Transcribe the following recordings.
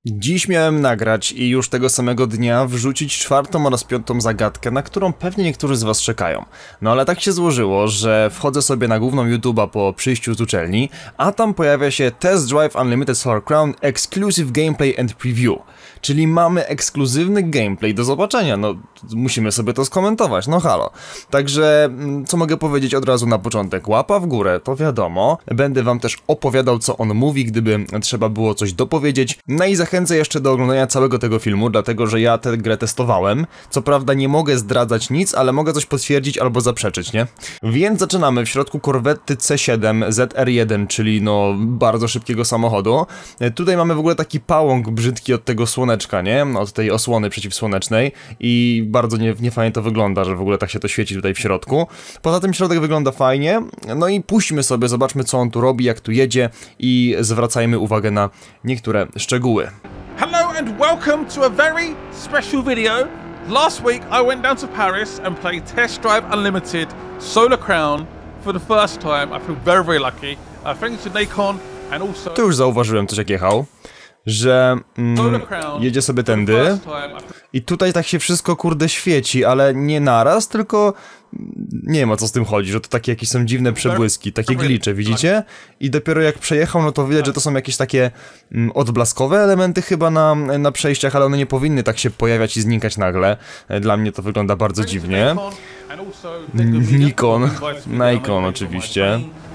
Dziś miałem nagrać i już tego samego dnia wrzucić 4. oraz 5. zagadkę, na którą pewnie niektórzy z was czekają. No ale tak się złożyło, że wchodzę sobie na główną YouTube'a po przyjściu z uczelni, a tam pojawia się Test Drive Unlimited Solar Crown Exclusive Gameplay and Preview. Czyli mamy ekskluzywny gameplay do zobaczenia, no musimy sobie to skomentować, no halo. Także, co mogę powiedzieć od razu na początek, łapa w górę, to wiadomo. Będę wam też opowiadał, co on mówi, gdyby trzeba było coś dopowiedzieć. No i zachęcę jeszcze do oglądania całego tego filmu, dlatego że ja tę grę testowałem. Co prawda nie mogę zdradzać nic, ale mogę coś potwierdzić albo zaprzeczyć, nie? Więc zaczynamy w środku korwety C7 ZR1, czyli no bardzo szybkiego samochodu. Tutaj mamy w ogóle taki pałąk brzydki od tego słoneczka, nie? Od tej osłony przeciwsłonecznej i bardzo niefajnie to wygląda, że w ogóle tak się to świeci tutaj w środku. Poza tym środek wygląda fajnie, no i puśćmy sobie, zobaczmy co on tu robi, jak tu jedzie i zwracajmy uwagę na niektóre szczegóły. Hello and welcome to a very special video. Last week I went down to Paris and played Test Drive Unlimited Solar Crown for the first time. I feel very, very lucky. Thanks to Nacon and also... Tu już zauważyłem też jak jechał, że jedzie sobie tędy i tutaj tak się wszystko kurde świeci, ale nie naraz, tylko nie wiem o co z tym chodzi, że to takie jakieś są dziwne przebłyski, takie glicze, widzicie? I dopiero jak przejechał, no to widać, że to są jakieś takie odblaskowe elementy chyba na przejściach, ale one nie powinny tak się pojawiać i znikać nagle. Dla mnie to wygląda bardzo dziwnie. Nikon oczywiście.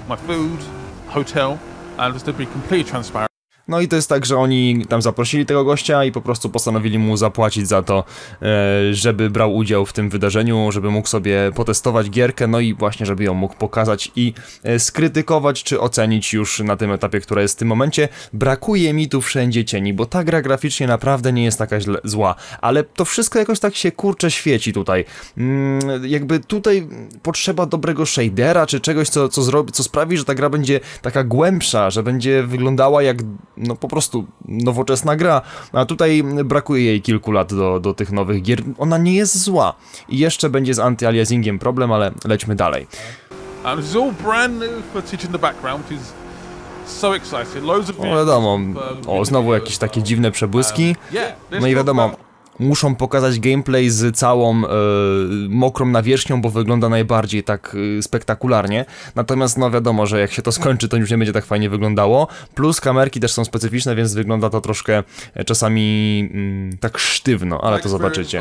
No i to jest tak, że oni tam zaprosili tego gościa i po prostu postanowili mu zapłacić za to, żeby brał udział w tym wydarzeniu, żeby mógł sobie potestować gierkę, no i właśnie, żeby ją mógł pokazać i skrytykować, czy ocenić już na tym etapie, która jest w tym momencie. Brakuje mi tu wszędzie cieni, bo ta gra graficznie naprawdę nie jest taka zła, ale to wszystko jakoś tak się kurczę świeci tutaj. Jakby tutaj potrzeba dobrego shadera, czy czegoś, co sprawi, że ta gra będzie taka głębsza, że będzie wyglądała jak no po prostu nowoczesna gra, a tutaj brakuje jej kilku lat do tych nowych gier. Ona nie jest zła i jeszcze będzie z anti-aliasingiem problem, ale lećmy dalej. No wiadomo, znowu jakieś takie dziwne przebłyski, no i wiadomo, muszą pokazać gameplay z całą mokrą nawierzchnią, bo wygląda najbardziej tak spektakularnie. Natomiast no wiadomo, że jak się to skończy, to już nie będzie tak fajnie wyglądało. Plus kamerki też są specyficzne, więc wygląda to troszkę czasami tak sztywno, ale to zobaczycie.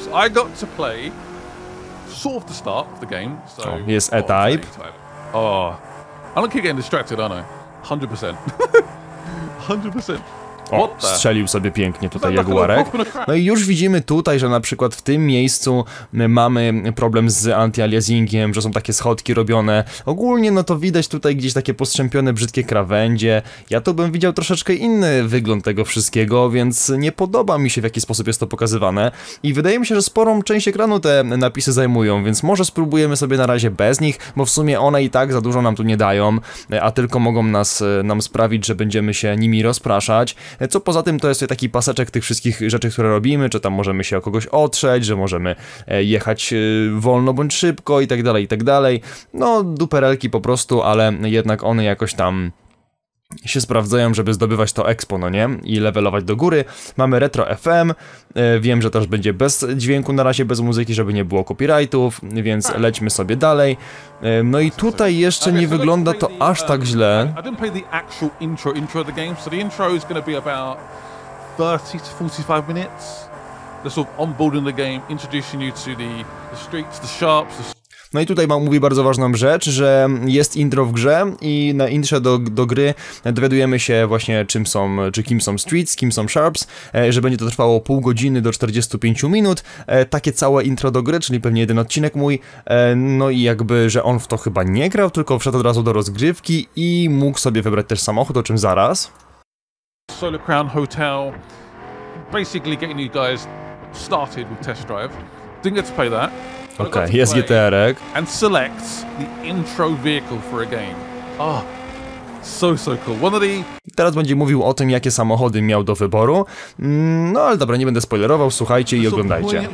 Jest E-Type. I don't keep getting distracted, aren't I? 100%. 100%. O, strzelił sobie pięknie tutaj Jaguarek. No i już widzimy tutaj, że na przykład w tym miejscu mamy problem z anti-aliasingiem, że są takie schodki robione. Ogólnie no to widać tutaj gdzieś takie postrzępione, brzydkie krawędzie. Ja tu bym widział troszeczkę inny wygląd tego wszystkiego, więc nie podoba mi się, w jaki sposób jest to pokazywane. I wydaje mi się, że sporą część ekranu te napisy zajmują, więc może spróbujemy sobie na razie bez nich, bo w sumie one i tak za dużo nam tu nie dają, a tylko mogą nam sprawić, że będziemy się nimi rozpraszać. Co poza tym to jest taki paseczek tych wszystkich rzeczy, które robimy, czy tam możemy się o kogoś otrzeć, że możemy jechać wolno bądź szybko i tak dalej, i tak dalej. No duperelki po prostu, ale jednak one jakoś tam się sprawdzają, żeby zdobywać to expo, no nie? I levelować do góry. Mamy Retro FM, wiem, że też będzie bez dźwięku na razie, bez muzyki, żeby nie było copyrightów, więc lećmy sobie dalej. No i tutaj jeszcze nie wygląda to aż tak źle. I didn't play the actual intro of the game, so the intro is going to be about 30 to 45 minutes. They're sort of onboarding the game, introducing you to the streets, the shops, No i tutaj mówi bardzo ważną rzecz, że jest intro w grze i na intrze do gry dowiadujemy się właśnie kim są streets, kim są sharps, że będzie to trwało pół godziny do 45 minut, takie całe intro do gry, czyli pewnie jeden odcinek mój, no i jakby, że on w to chyba nie grał, tylko wszedł od razu do rozgrywki i mógł sobie wybrać też samochód, o czym zaraz. Solar Crown Hotel, basically getting you guys started with Test Drive. Didn't get to play that. Okej, jest GTR-ek. And select the intro vehicle for a game. Oh, So cool. One of the... Teraz będzie mówił o tym, jakie samochody miał do wyboru. No ale dobra, nie będę spoilerował, słuchajcie i oglądajcie.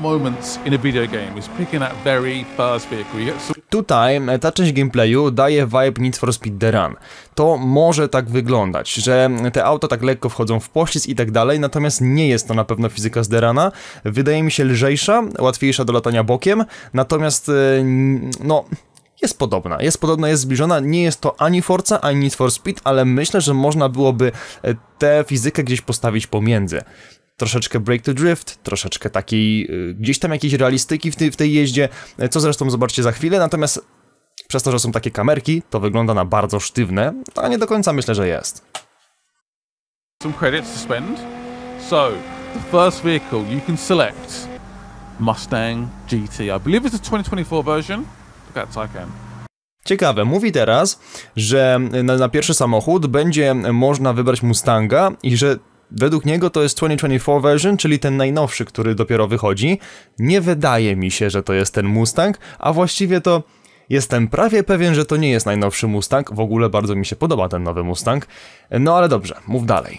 Tutaj ta część gameplayu daje vibe Need for Speed The Run. To może tak wyglądać, że te auta tak lekko wchodzą w poślizg i tak dalej, natomiast nie jest to na pewno fizyka z The Runa. Wydaje mi się lżejsza, łatwiejsza do latania bokiem, natomiast no... Jest podobna, jest zbliżona, nie jest to ani Forza, ani Need for Speed, ale myślę, że można byłoby tę fizykę gdzieś postawić pomiędzy. Troszeczkę break to drift, troszeczkę takiej, gdzieś tam jakiejś realistyki w tej jeździe, co zresztą zobaczcie za chwilę, natomiast przez to, że są takie kamerki, to wygląda na bardzo sztywne, a nie do końca myślę, że jest. Some credits to spend. So, the first vehicle you can select, Mustang GT. I believe it's the 2024 version. Look at Taycan. Ciekawe, mówi teraz, że na pierwszy samochód będzie można wybrać Mustanga i że według niego to jest 2024 version, czyli ten najnowszy, który dopiero wychodzi. Nie wydaje mi się, że to jest ten Mustang, a właściwie to jestem prawie pewien, że to nie jest najnowszy Mustang. W ogóle bardzo mi się podoba ten nowy Mustang. No ale dobrze, mów dalej.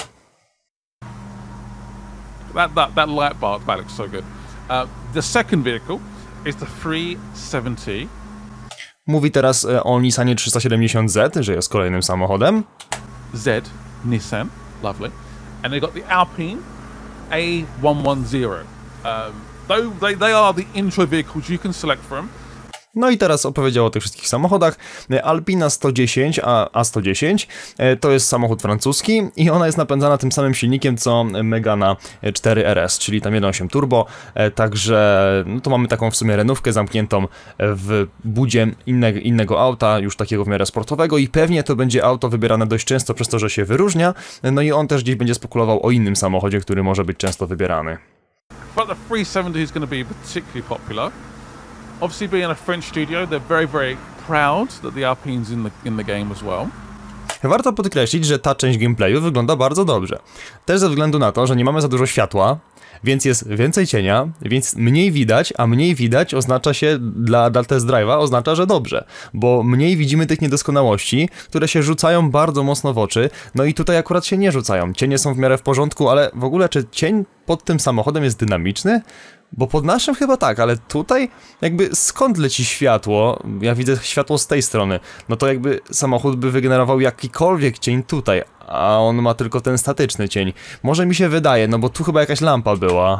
That light bar looks so good. The second vehicle is the 370. Mówi teraz o Nissanie 370Z, że jest kolejnym samochodem. Z, Nissan, lovely. And they got the Alpine A110. They are the intro vehicles you can select from. No i teraz opowiedział o tych wszystkich samochodach. Alpina 110, A110 to jest samochód francuski i ona jest napędzana tym samym silnikiem co Megane 4RS, czyli tam 1.8 turbo, także no to mamy taką w sumie renówkę zamkniętą w budzie innego auta, już takiego w miarę sportowego i pewnie to będzie auto wybierane dość często przez to, że się wyróżnia, no i on też gdzieś będzie spekulował o innym samochodzie, który może być często wybierany. But the 370 is going to be particularly popular. Obviously, being a French studio, they're very, very proud that the Alpine's in the game as well. Warto podkreślić, że ta część gameplayu wygląda bardzo dobrze. Też ze względu na to, że nie mamy za dużo światła, więc jest więcej cienia, więc mniej widać, a mniej widać oznacza się dla test drive'a oznacza, że dobrze, bo mniej widzimy tych niedoskonałości, które się rzucają bardzo mocno w oczy, no i tutaj akurat się nie rzucają. Cienie są w miarę w porządku, ale w ogóle czy cień pod tym samochodem jest dynamiczny? Bo pod naszym chyba tak, ale tutaj jakby skąd leci światło? Ja widzę światło z tej strony. No to jakby samochód by wygenerował jakikolwiek cień tutaj, a on ma tylko ten statyczny cień. Może mi się wydaje, no bo tu chyba jakaś lampa była.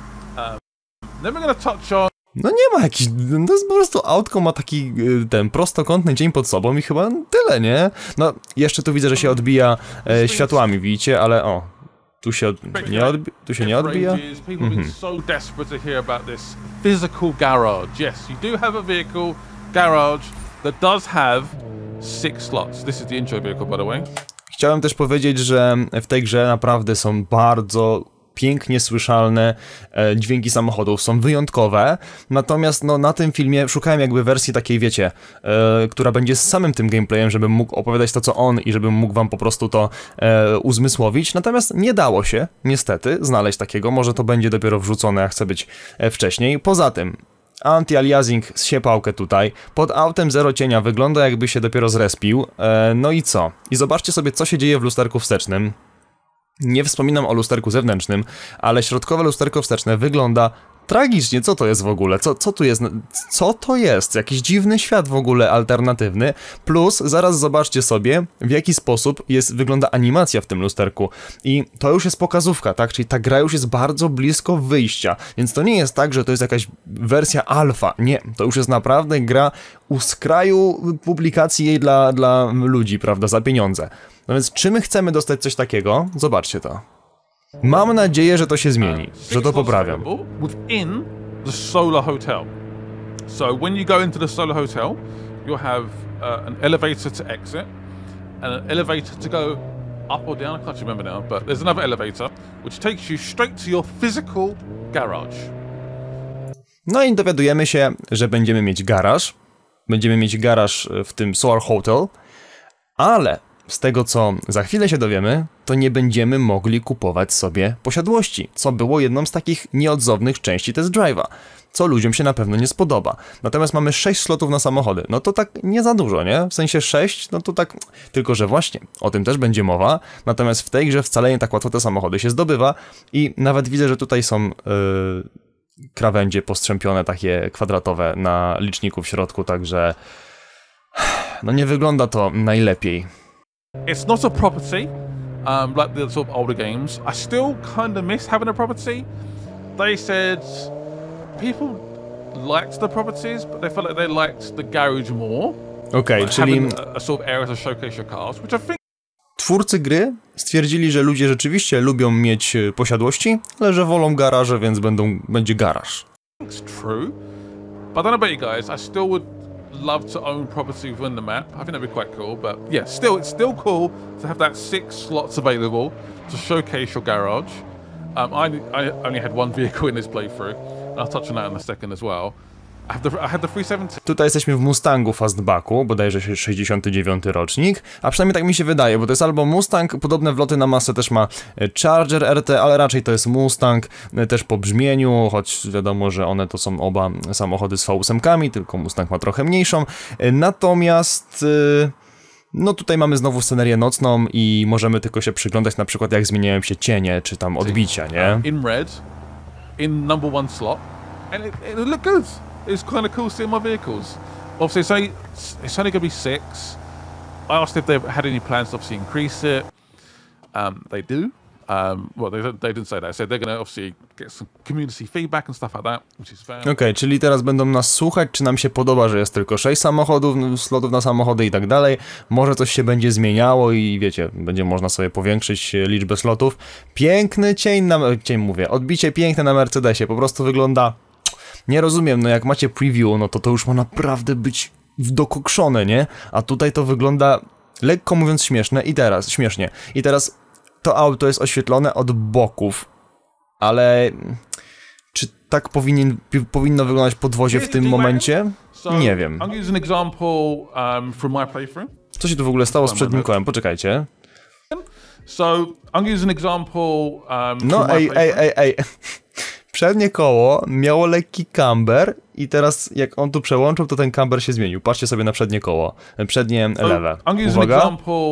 No nie ma jakiś... To jest po prostu autko ma taki ten prostokątny cień pod sobą i chyba tyle, nie? No jeszcze tu widzę, że się odbija światłami, widzicie, ale o... Tu się nie odbija. People have been so desperate to hear about this physical garage. Yes, you do have a vehicle garage that does have 6 slots. This is the intro vehicle, by the way. Chciałem też powiedzieć, że w tej grze naprawdę są bardzo pięknie słyszalne dźwięki samochodów, są wyjątkowe, natomiast no, na tym filmie szukałem jakby wersji takiej, wiecie, która będzie z samym tym gameplayem, żebym mógł opowiadać to, co on i żebym mógł wam po prostu to uzmysłowić, natomiast nie dało się, niestety, znaleźć takiego, może to będzie dopiero wrzucone, jak chce być wcześniej. Poza tym, anti-aliasing z siepałkę tutaj, pod autem zero cienia, wygląda jakby się dopiero zrespił, no i co? I zobaczcie sobie, co się dzieje w lusterku wstecznym. Nie wspominam o lusterku zewnętrznym, ale środkowe lusterko wsteczne wygląda tragicznie. Co to jest w ogóle? Co tu jest? Co to jest? Jakiś dziwny świat w ogóle alternatywny. Plus, zaraz zobaczcie sobie, w jaki sposób wygląda animacja w tym lusterku. I to już jest pokazówka, tak? Czyli ta gra już jest bardzo blisko wyjścia. Więc to nie jest tak, że to jest jakaś wersja alfa. Nie, to już jest naprawdę gra u skraju publikacji jej dla ludzi, prawda? Za pieniądze. No więc czy my chcemy dostać coś takiego? Zobaczcie to. Mam nadzieję, że to się zmieni, że to poprawiam. Within the Solar Hotel. So when you go into the Solar Hotel, you'll have an elevator to exit and an elevator to go up or down. I can't remember now, but there's another elevator which takes you straight to your physical garage. No i dowiadujemy się, że będziemy mieć garaż. Będziemy mieć garaż w tym Solar Hotel, ale z tego co za chwilę się dowiemy, to nie będziemy mogli kupować sobie posiadłości, co było jedną z takich nieodzownych części test drive'a, co ludziom się na pewno nie spodoba. Natomiast mamy 6 slotów na samochody, no to tak nie za dużo, nie? W sensie 6, no to tak, tylko że właśnie, o tym też będzie mowa, natomiast w tej grze wcale nie tak łatwo te samochody się zdobywa i nawet widzę, że tutaj są krawędzie postrzępione, takie kwadratowe na liczniku w środku, także no nie wygląda to najlepiej. It's not a property, like the sort of older games. I still kind of miss having a property. They said people liked the properties, but they felt like they liked the garage more. Okej, czyli a sort of area to showcase your cars, which I think twórcy gry stwierdzili, że ludzie rzeczywiście lubią mieć posiadłości, ale że wolą garaże, więc będzie garaż. it's true. But I don't know about you guys. I still would love to own property within the map. I think that'd be quite cool. But yeah, it's still cool to have that 6 slots available to showcase your garage. I only had one vehicle in this playthrough, and I'll touch on that in a second as well. I had the 370. Tutaj jesteśmy w Mustangu Fastbacku, bodajże 69 rocznik, a przynajmniej tak mi się wydaje, bo to jest albo Mustang, podobne wloty na masę też ma Charger RT, ale raczej to jest Mustang, też po brzmieniu, choć wiadomo, że one to są oba samochody z V8-kami, tylko Mustang ma trochę mniejszą. Natomiast no tutaj mamy znowu scenerię nocną i możemy tylko się przyglądać na przykład jak zmieniają się cienie, czy tam odbicia, nie? In red, in number 1 slot, and it looked good. It's kind of cool seeing my vehicles. Obviously, it's only going to be 6. I asked if they had any plans to obviously increase it. They do. Well, they didn't say that. They said they're going to obviously get some community feedback and stuff like that, which is fair. Okej, czyli teraz będą nas słuchać, czy nam się podoba, że jest tylko 6 samochodów, slotów na samochody i tak dalej. Może coś się będzie zmieniało i wiecie, będzie można sobie powiększyć liczbę slotów. Piękny odbicie piękne na Mercedesie, po prostu wygląda... Nie rozumiem, no jak macie preview, no to już ma naprawdę być dokokszone, nie? A tutaj to wygląda, lekko mówiąc, śmiesznie. I teraz to auto jest oświetlone od boków, ale czy tak powinno wyglądać podwozie w tym momencie? Nie wiem. Co się tu w ogóle stało z przednim kołem? Poczekajcie. No ej. Przednie koło miało lekki camber i teraz jak on tu przełączył, to ten camber się zmienił. Patrzcie sobie na przednie koło, przednie lewe. Uwaga.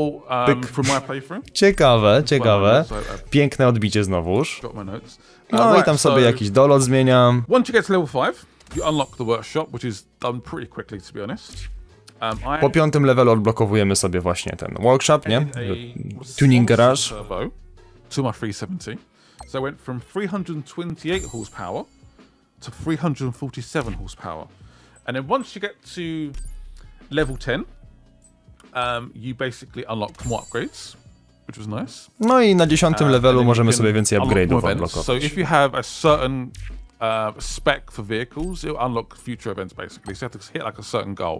Ciekawe. Piękne odbicie znowuż. No i tam sobie jakiś dolot zmieniam. Once you get to level 5, you unlock the workshop, which is done pretty quickly, to be honest. Po 5. levelu odblokowujemy sobie właśnie ten workshop, nie? Tuning garage. To my 370. So I went from 328 horsepower to 347 horsepower. And then once you get to level 10, you basically unlock more upgrades, which was nice. No i na 10. levelu możemy sobie więcej upgrade'ów odblokować. So if you have a certain spec for vehicles, it will unlock future events basically. So you have to hit like a certain goal.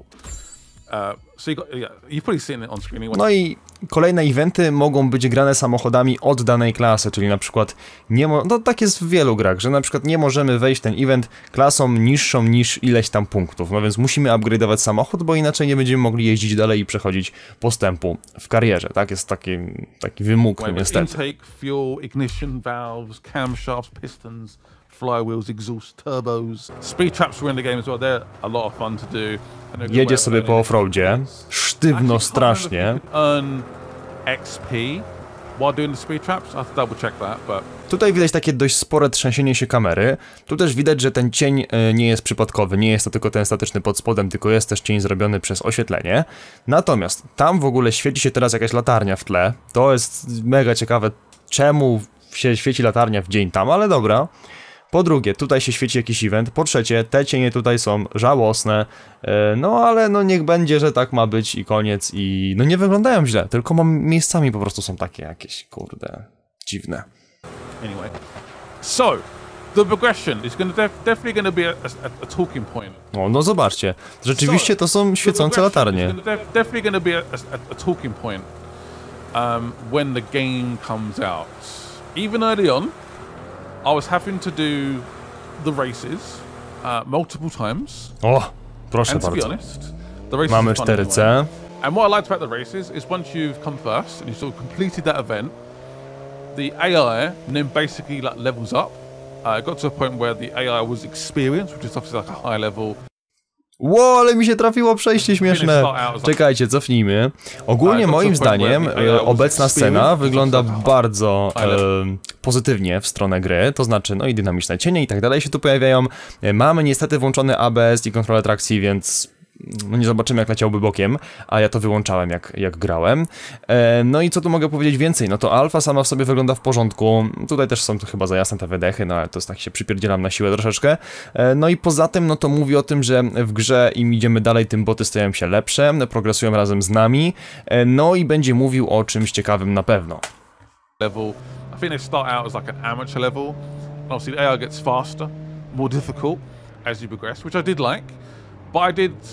So you've probably seen it on screen. No i kolejne eventy mogą być grane samochodami od danej klasy, czyli na przykład no tak jest w wielu grach, że na przykład nie możemy wejść w ten event klasą niższą niż ileś tam punktów, no więc musimy upgrade'ować samochód, bo inaczej nie będziemy mogli jeździć dalej i przechodzić postępu w karierze, tak? Jest taki wymóg niestety. Intake, fuel, ignition valves, camshafts, pistons, flywheels, exhaust, turbos. Speed traps were in the game as well. They're a lot of fun to do. Jedzie sobie po offroadzie, sztywno strasznie. Earn XP while doing the speed traps. I have to double check that, but tutaj widać takie dość spore trzęsienie się kamery. Tu też widać, że ten cień nie jest przypadkowy, nie jest to tylko ten statyczny pod spodem, tylko jest też cień zrobiony przez oświetlenie. Natomiast tam w ogóle świeci się teraz jakaś latarnia w tle. To jest mega ciekawe, czemu się świeci latarnia w dzień tam, ale dobra. Po drugie, tutaj się świeci jakiś event. Po trzecie, te cienie tutaj są żałosne. No ale no niech będzie, że tak ma być i koniec. I no nie wyglądają źle, tylko miejscami po prostu są takie jakieś, kurde, dziwne. Anyway, so the progression is definitely going to be a talking point. No zobaczcie, rzeczywiście to są świecące latarnie. Definitely going to be a talking point when the game comes out. Even early on, I was having to do the races multiple times. O, proszę and to bardzo. be honest, the races mamy are fun 4C. anyway. And what I liked about the races is once you've come first and you've sort of completed that event, the AI then basically like levels up. It got to a point where the AI was experienced, which is obviously like a high level. Ło, ale mi się trafiło przejście śmieszne. Czekajcie, cofnijmy. Ogólnie moim zdaniem obecna scena wygląda bardzo pozytywnie w stronę gry, to znaczy no i dynamiczne cienie i tak dalej się tu pojawiają. Mamy niestety włączony ABS i kontrolę trakcji, więc no nie zobaczymy jak leciałby bokiem, a ja to wyłączałem jak grałem. No i co tu mogę powiedzieć więcej? No to alfa sama w sobie wygląda w porządku, tutaj też są to chyba za jasne te wydechy, no ale to jest tak się przypierdzielam na siłę troszeczkę. No i poza tym no to mówi o tym, że w grze im idziemy dalej, tym boty stają się lepsze, progresują razem z nami, no i będzie mówił o czymś ciekawym na pewno. Level. I think they start out as like an amateur level, and obviously the AI gets faster, more difficult as you progress, which I did like, but I did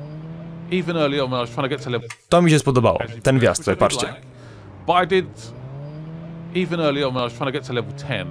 even early on when I was trying to get to level. To mi się spodobało, ten wjazd tutaj, patrzcie. But I did even early on when I was trying to get to level 10.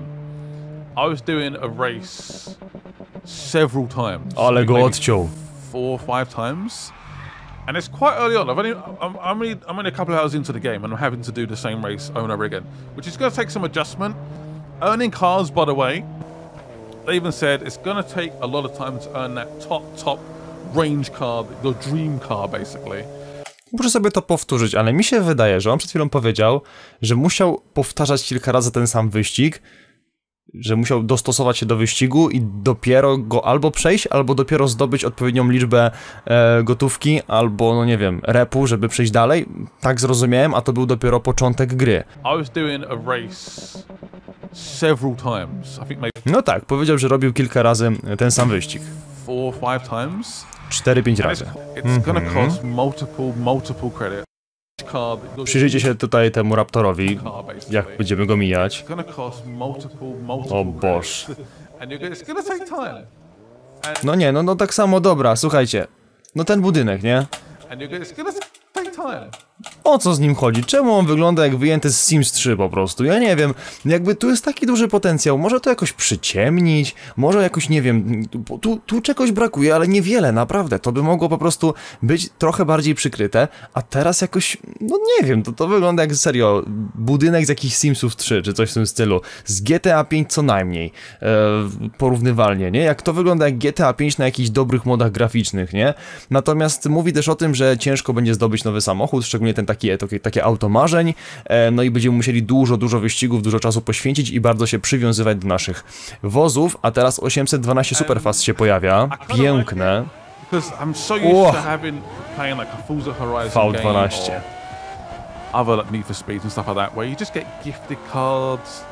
I was doing a race several times. Ale go odciął. 4 or 5 times. And it's quite early on. I'm only a couple of hours into the game and I'm having to do the same race over and over again, which is going to take some adjustment. Earning cars, by the way, they even said it's going to take a lot of time to earn that top range car, the dream car basically. Muszę sobie to powtórzyć, ale mi się wydaje, że on przed chwilą powiedział, że musiał powtarzać kilka razy ten sam wyścig, że musiał dostosować się do wyścigu i dopiero go albo przejść, albo dopiero zdobyć odpowiednią liczbę gotówki, albo no nie wiem, repu, żeby przejść dalej. Tak zrozumiałem, a to był dopiero początek gry. I was doing a race several times. I think maybe no tak, powiedział, że robił kilka razy ten sam wyścig. 4 or 5 times. 4-5 razy. It's gonna cost multiple credit. Przyjrzyjcie się tutaj temu Raptorowi, jak będziemy go mijać. O Boż. No nie, no tak samo, dobra, słuchajcie. No ten budynek, nie? O co z nim chodzi? Czemu on wygląda jak wyjęty z Sims 3 po prostu? Ja nie wiem, jakby tu jest taki duży potencjał, może to jakoś przyciemnić, może jakoś, nie wiem, tu czegoś brakuje, ale niewiele, naprawdę, to by mogło po prostu być trochę bardziej przykryte, a teraz jakoś, no nie wiem, to wygląda jak serio, budynek z jakichś Simsów 3, czy coś w tym stylu, z GTA 5 co najmniej, porównywalnie, nie? Jak to wygląda jak GTA 5 na jakichś dobrych modach graficznych, nie? Natomiast mówi też o tym, że ciężko będzie zdobyć nowy samochód, szczególnie ten takie auto marzeń, no i będziemy musieli dużo wyścigów, dużo czasu poświęcić i bardzo się przywiązywać do naszych wozów, a teraz 812 Superfast się pojawia, piękne. V12. Other like Need for Speed and stuff like that, where you just get gifted cars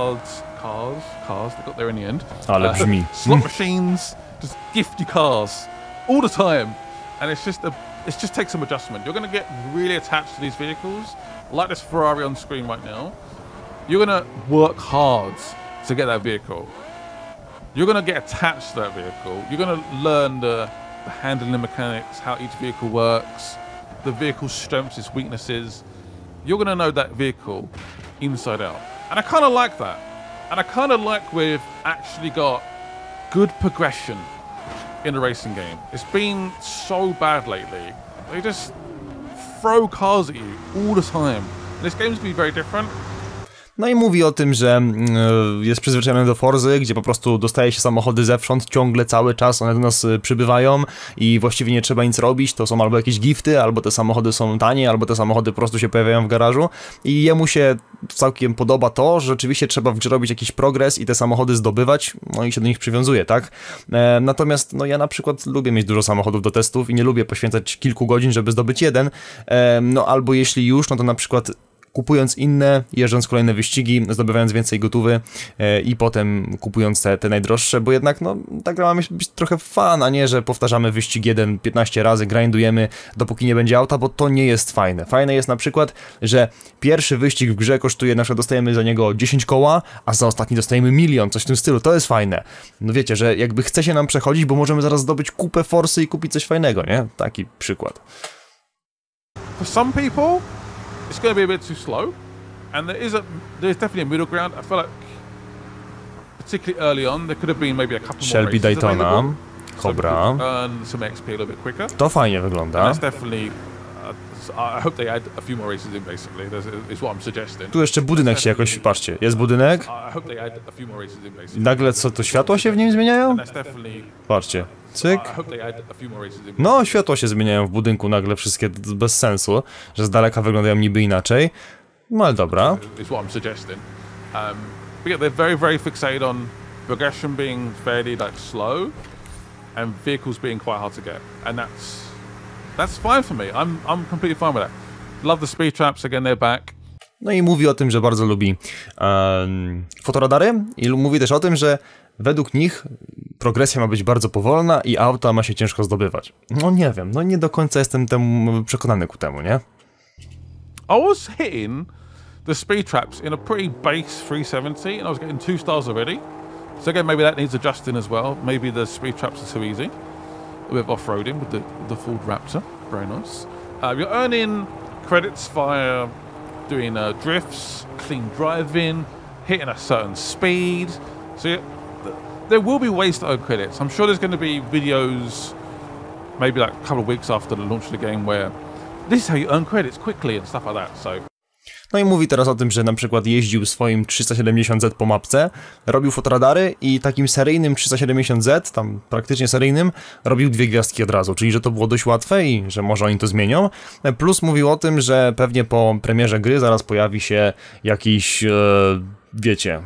they got there in the end. Ale brzmi. Slot machines, just gift you cars all the time, and it just takes some adjustment. You're going to get really attached to these vehicles, like this Ferrari on screen right now. You're going to work hard to get that vehicle. You're going to get attached to that vehicle. You're going to learn the handling mechanics, how each vehicle works, the vehicle's strengths, its weaknesses. You're going to know that vehicle inside out. And I kind of like that. And I kind of like we've actually got good progression in the racing game. It's been so bad lately. They just throw cars at you all the time. And this game's gonna be very different. No i mówi o tym, że jest przyzwyczajony do Forzy, gdzie po prostu dostaje się samochody zewsząd, ciągle, cały czas one do nas przybywają i właściwie nie trzeba nic robić, to są albo jakieś gifty, albo te samochody są tanie, albo te samochody po prostu się pojawiają w garażu i jemu się całkiem podoba to, że rzeczywiście trzeba w grze robić jakiś progres i te samochody zdobywać, no i się do nich przywiązuje, tak? Natomiast no ja na przykład lubię mieć dużo samochodów do testów i nie lubię poświęcać kilku godzin, żeby zdobyć jeden, no albo jeśli już, no to na przykład kupując inne, jeżdżąc kolejne wyścigi, zdobywając więcej gotówy i potem kupując te najdroższe, bo jednak no ta gra ma być trochę fan, a nie, że powtarzamy wyścig 15 razy, grindujemy, dopóki nie będzie auta, bo to nie jest fajne. Fajne jest na przykład, że pierwszy wyścig w grze kosztuje, na przykład dostajemy za niego 10 koła, a za ostatni dostajemy 1 milion, coś w tym stylu, to jest fajne. No wiecie, że jakby chce się nam przechodzić, bo możemy zaraz zdobyć kupę forsy i kupić coś fajnego, nie? Taki przykład. For some people it's going to be a bit too slow, and there's definitely a middle ground. I feel like, particularly early on, there could have been maybe a couple Shelby more races Daytona, Cobra. So earn some XP a little bit quicker. To fajnie wygląda. And that's definitely So I hope they add a few more races in, basically, is what I'm suggesting. Tu jeszcze budynek się jakoś, patrzcie, jest budynek. I hope they add a few more races in, basically. Nagle co, to światła się w nim zmieniają? That's definitely... Patrzcie, cyk. I hope they add a few more races in. No, światła się zmieniają w budynku nagle, wszystkie bez sensu, że z daleka wyglądają niby inaczej. No ale dobra. Is what I'm suggesting. But yeah, they're very, very fixated on progression being fairly like slow and vehicles being quite hard to get, and that's fine for me. I'm completely fine with that. Love the speed traps, again, they're back. No i mówi o tym, że bardzo lubi fotoradary i mówi też o tym, że według nich progresja ma być bardzo powolna i auta ma się ciężko zdobywać. No nie wiem, no nie do końca jestem temu przekonany ku temu, nie? I was hitting the speed traps in a pretty base 370 and I was getting 2 stars already. So again, maybe that needs adjusting as well. Maybe the speed traps are too easy. A bit of off-roading with the Ford Raptor. Very nice. You're earning credits via doing drifts, clean driving, hitting a certain speed. So there will be ways to earn credits. I'm sure there's going to be videos maybe like a couple of weeks after the launch of the game where this is how you earn credits quickly and stuff like that. So no i mówi teraz o tym, że na przykład jeździł swoim 370Z po mapce, robił fotoradary i takim seryjnym 370Z, tam praktycznie seryjnym, robił 2 gwiazdki od razu, czyli że to było dość łatwe i że może oni to zmienią. Plus mówił o tym, że pewnie po premierze gry zaraz pojawi się jakiś... wiecie,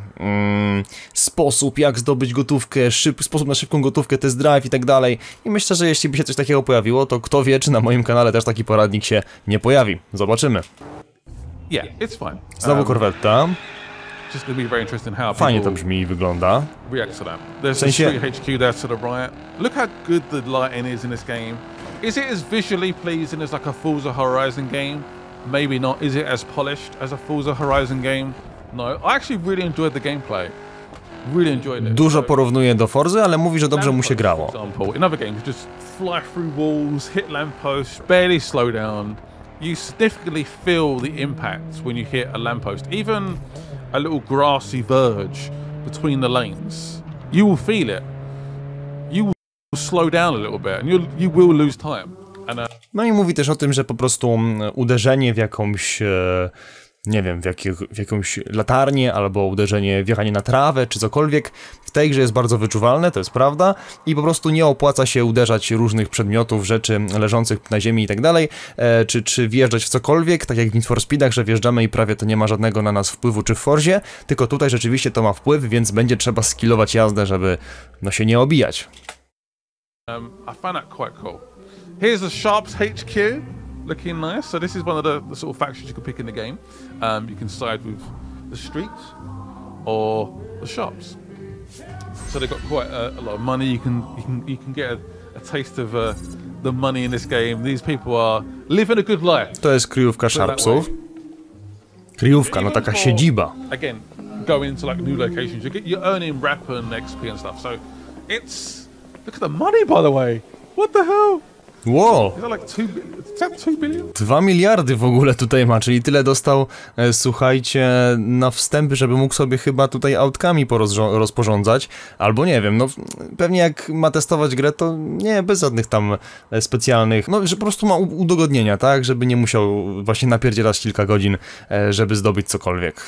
sposób jak zdobyć gotówkę, sposób na szybką gotówkę, test drive i tak dalej. I myślę, że jeśli by się coś takiego pojawiło, to kto wie, czy na moim kanale też taki poradnik się nie pojawi. Zobaczymy. Yeah, it's fine. Znowu korwetta. Just gonna be very interesting how fajnie to brzmi i wygląda. React to that. There's the street HQ there to the right. Look how good the lighting is in this game. Is it as visually pleasing as like a Forza Horizon game? Maybe not. Is it as polished as a Forza Horizon game? No, I actually really enjoyed the gameplay. Really enjoyed it. Dużo porównuje do Forzy, ale mówi, że dobrze mu się grało. For example, in other games, just fly through walls, hit lampposts, barely slow down. You significantly feel the impact when you hit a lamppost. Even a little grassy verge between the lanes, you will feel it. You will slow down a little bit, and you will lose time. And, no i mówi też o tym, że po prostu uderzenie w jakąś... nie wiem, w jakąś latarnię, albo uderzenie, wjechanie na trawę, czy cokolwiek, w tej grze jest bardzo wyczuwalne, to jest prawda, i po prostu nie opłaca się uderzać różnych przedmiotów, rzeczy leżących na ziemi i tak dalej, czy wjeżdżać w cokolwiek, tak jak w Need for Speedach, że wjeżdżamy i prawie to nie ma żadnego na nas wpływu, czy w Forzie, tylko tutaj rzeczywiście to ma wpływ, więc będzie trzeba skillować jazdę, żeby no się nie obijać. I find that quite cool. Here's the Sharps HQ. Looking nice. So this is one of the sort of factions you can pick in the game. You can side with the streets or the shops. So they've got quite a lot of money. You can get a taste of the money in this game. These people are living a good life. To jest kryjówka Sharpsów. Kryjówka, no taka siedziba. Again, going to like new locations. You're earning rep and XP and stuff. So it's look at the money, by the way. What the hell? Wow! 2 billion? 2 miliardy w ogóle tutaj ma, czyli tyle dostał, słuchajcie, na wstępy, żeby mógł sobie chyba tutaj autkami rozporządzać, albo nie wiem, no pewnie jak ma testować grę, to nie, bez żadnych tam specjalnych, no że po prostu ma udogodnienia, tak, żeby nie musiał właśnie napierdzielać kilka godzin, żeby zdobyć cokolwiek.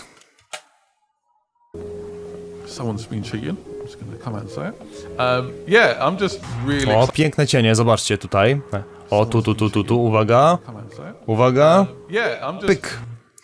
Someone's been cheating. I'm just gonna come out and say it. Yeah, I'm just really O, piękne cienie, zobaczcie tutaj. O, tu, uwaga. Uwaga. Yeah, I'm just pyk.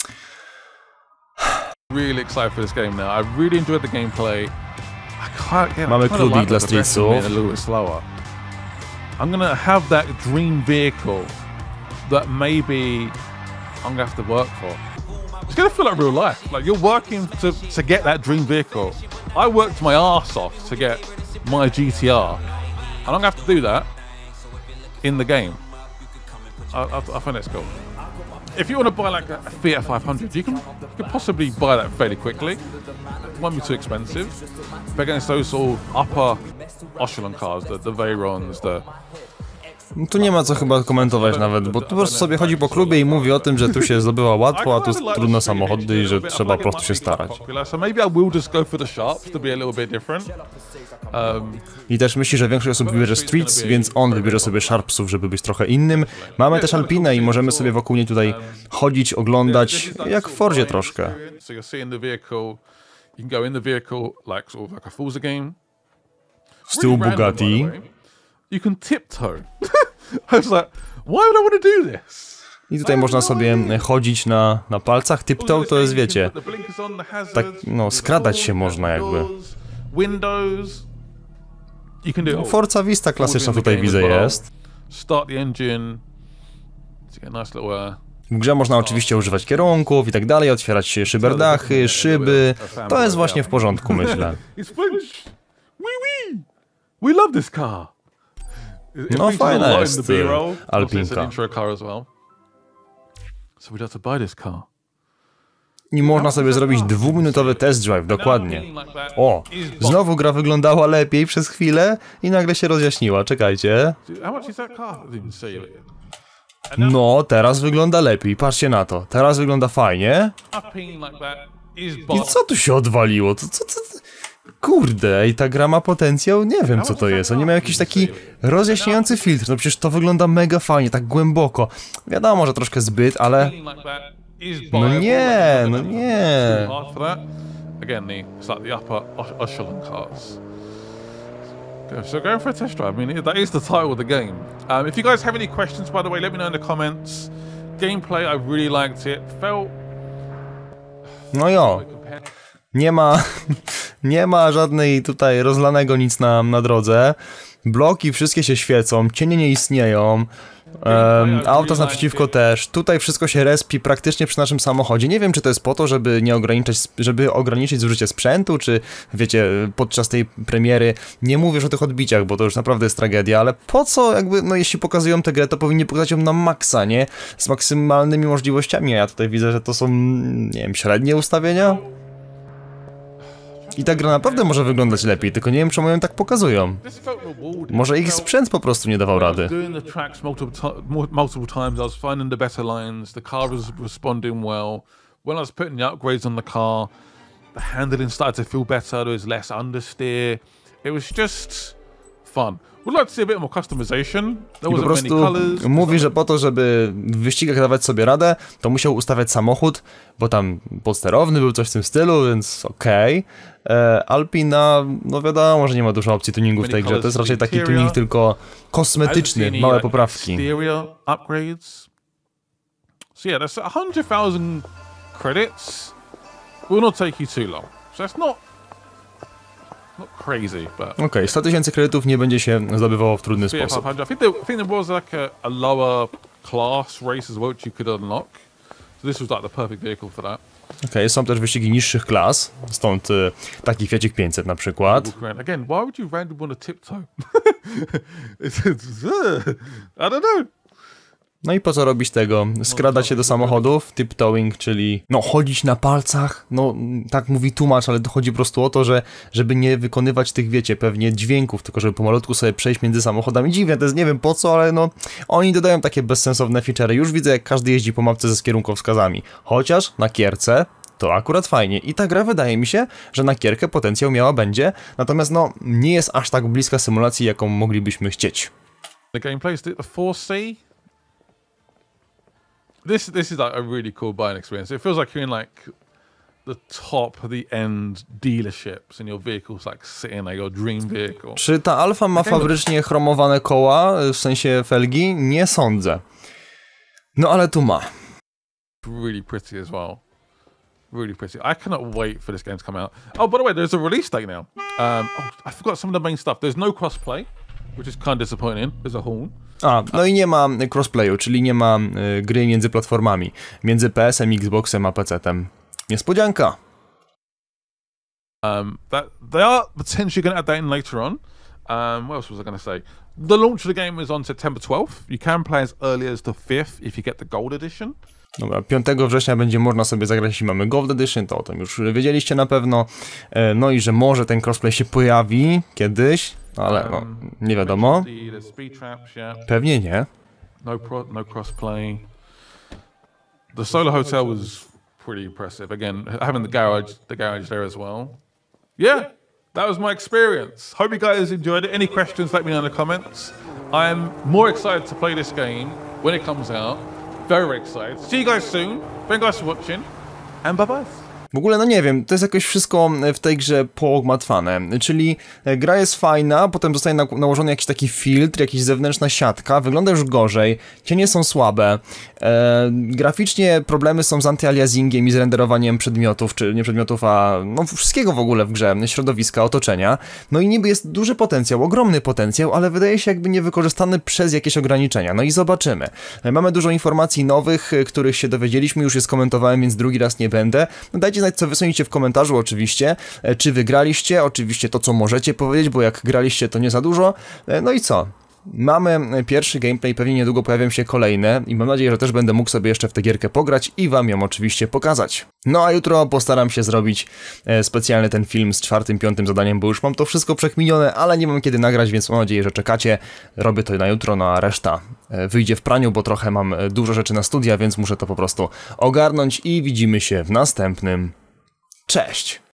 Really excited for this game now. I really enjoyed the gameplay. Mamy klubik dla streetsów. A little bit slower. I'm gonna have that dream vehicle that maybe I'm gonna have to work for. It's gonna feel like real life. Like you're working to get that dream vehicle. I worked my arse off to get my GTR, and I'm gonna have to do that in the game. I find that's cool. If you want to buy like a Fiat 500, you could possibly buy that fairly quickly. It won't be too expensive. But against those sort of upper echelon cars, the Veyrons, Tu nie ma co chyba komentować nawet, bo tu po prostu sobie chodzi po klubie i mówi o tym, że tu się zdobywa łatwo, a tu trudne samochody i że trzeba po prostu się starać. I też myśli, że większość osób wybierze Streets, więc on wybierze sobie Sharpsów, żeby być trochę innym. Mamy też Alpinę i możemy sobie wokół niej tutaj chodzić, oglądać, jak w Forzie troszkę. Z tyłu Bugatti. You can tiptoe. I was like, why would I want to do this? I tutaj można sobie chodzić na palcach. Tiptoe to jest, wiecie, tak, no, skradać się można jakby. No, Forza Vista klasyczna tutaj widzę jest. W grze można oczywiście używać kierunków i tak dalej, otwierać szyberdachy, szyby. To jest właśnie w porządku, myślę. We love this car. No fajna jest Alpinka. I można sobie zrobić 2-minutowy test drive, dokładnie. O, znowu gra wyglądała lepiej przez chwilę i nagle się rozjaśniła, czekajcie. No, teraz wygląda lepiej, patrzcie na to. Teraz wygląda fajnie. I co tu się odwaliło? Co? Kurde, i ta gra ma potencjał, nie wiem co to jest. Oni mają jakiś taki rozjaśniający filtr, no przecież to wygląda mega fajnie, tak głęboko. Wiadomo, że troszkę zbyt, ale... No nie, no nie. So going for a test drive, I mean, that is the title of the game. If you guys have any questions, by the way, let me know in the comments. Gameplay, I really liked it. Felt... No jo. Nie ma żadnej tutaj rozlanego nic na drodze. Bloki wszystkie się świecą, cienie nie istnieją. Auta naprzeciwko też. Tutaj wszystko się respi praktycznie przy naszym samochodzie. Nie wiem, czy to jest po to, żeby ograniczyć zużycie sprzętu, czy wiecie, podczas tej premiery nie mówię już o tych odbiciach, bo to już naprawdę jest tragedia, ale po co jakby, no jeśli pokazują tę grę, to powinni pokazać ją na maksa, nie? Z maksymalnymi możliwościami, a ja tutaj widzę, że to są, nie wiem, średnie ustawienia? I ta gra naprawdę może wyglądać lepiej, tylko nie wiem, czemu ją tak pokazują. Może ich sprzęt po prostu nie dawał rady. When I was putting the upgrades on the car, the handling started to feel better, there was less understeer. It was just fun. Would like to see a bit more customization. There I po wasn't many prostu colors. mówi, że po to, żeby w wyścigach dawać sobie radę, to musiał ustawiać samochód, bo tam podsterowny był, coś w tym stylu, więc okej. Alpina, no wiadomo, że nie ma dużo opcji tuningu w tej grze, to jest raczej taki tuning tylko kosmetyczny, małe poprawki. Upgrades. So yeah, that's 100,000 credits. Will not take you too long. So that's not crazy, but... Okej, 100 000 kredytów nie będzie się zdobywało w trudny sposób. I think there was like a lower class race as well, which you could unlock. So this was like the perfect vehicle for that. Okej, są też wyścigi niższych klas, stąd taki Fiacik 500 na przykład. Again, why would you randomly want to tiptoe? I don't know. No i po co robić tego? Skradać się do samochodów, tiptoeing, czyli no chodzić na palcach, no tak mówi tłumacz, ale to chodzi po prostu o to, że żeby nie wykonywać tych, wiecie, pewnie dźwięków, tylko żeby pomalutku sobie przejść między samochodami. Dziwne, to jest nie wiem po co, ale no oni dodają takie bezsensowne feature'y. Już widzę, jak każdy jeździ po mapce ze kierunkowskazami. Chociaż na kierce to akurat fajnie. I ta gra wydaje mi się, że na kierkę potencjał miała będzie, natomiast no nie jest aż tak bliska symulacji, jaką moglibyśmy chcieć. The gameplay is the 4C. This is like a really cool buying experience. It feels like you're in like the top, the end dealerships and your vehicle's like sitting like your dream vehicle. Czy ta Alfa ma fabrycznie chromowane koła, w sensie felgi? Nie sądzę. No ale tu ma. Really pretty as well. Really pretty. I cannot wait for this game to come out. Oh, by the way, there's a release date now. I forgot some of the main stuff. There's no crossplay, which is kind of disappointing. There's a horn. No i nie ma crossplayu, czyli nie ma gry między platformami. Między PS-em, Xboxem a PC-tem. Niespodzianka. They are potentially going to add that in later on. What else was I going to say? The launch of the game is on September 12th. You can play as early as the 5th if you get the Gold Edition. Dobra, 5 września będzie można sobie zagrać, jeśli mamy Gold Edition, to o tym już wiedzieliście na pewno. No i że może ten crossplay się pojawi kiedyś. ale no, nie wiadomo. The speed traps, yeah. Pewnie nie. No crossplay. The Solar Hotel was pretty impressive. Again, having the garage there as well. Yeah, that was my experience. Hope you guys enjoyed it. Any questions, let me know in the comments. I'm more excited to play this game when it comes out. Very, very excited. See you guys soon. Thank you guys for watching. And bye-bye. W ogóle, no nie wiem, to jest jakoś wszystko w tej grze pogmatwane, czyli gra jest fajna, potem zostaje nałożony jakiś taki filtr, jakaś zewnętrzna siatka, wygląda już gorzej, cienie są słabe, graficznie problemy są z antyaliasingiem i z renderowaniem przedmiotów, czy nie przedmiotów, a no wszystkiego w ogóle w grze, środowiska, otoczenia, no i niby jest duży potencjał, ogromny potencjał, ale wydaje się jakby niewykorzystany przez jakieś ograniczenia, no i zobaczymy. Mamy dużo informacji nowych, których się dowiedzieliśmy, już je skomentowałem, więc drugi raz nie będę. No dajcie znać, co wy sądzicie w komentarzu oczywiście, czy wygraliście, oczywiście to, co możecie powiedzieć, bo jak graliście, to nie za dużo. No i co? Mamy pierwszy gameplay, pewnie niedługo pojawią się kolejne i mam nadzieję, że też będę mógł sobie jeszcze w tę gierkę pograć i wam ją oczywiście pokazać. No a jutro postaram się zrobić specjalny ten film z 4., 5. zadaniem, bo już mam to wszystko przekminione, ale nie mam kiedy nagrać, więc mam nadzieję, że czekacie. Robię to na jutro, no a reszta wyjdzie w praniu, bo trochę mam dużo rzeczy na studia, więc muszę to po prostu ogarnąć i widzimy się w następnym. Cześć!